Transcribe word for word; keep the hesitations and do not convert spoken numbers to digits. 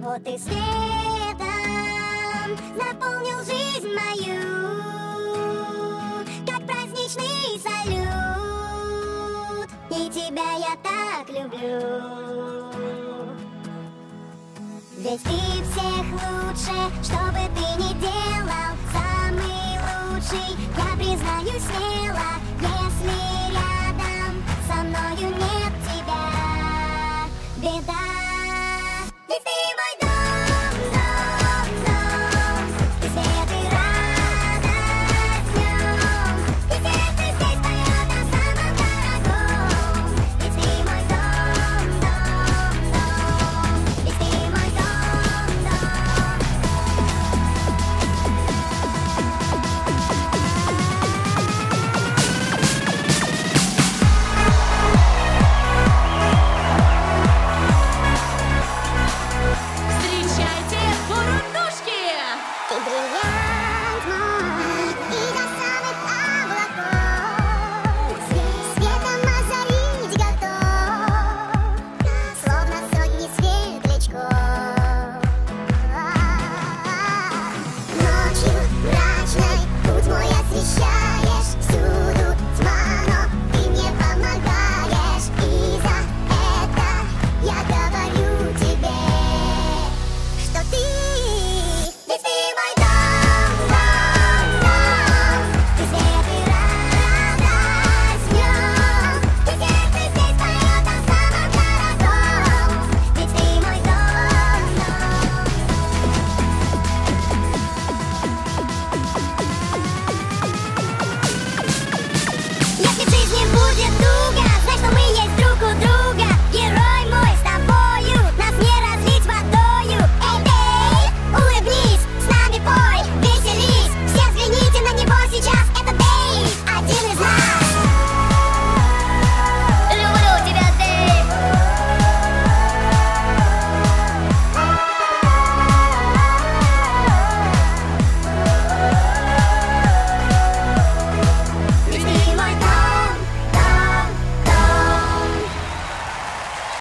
Вот и светом наполнил жизнь мою, как праздничный салют. И тебя я так люблю. Ведь ты всех лучше, что бы ты ни делал, самый лучший, я признаюсь смело, если рядом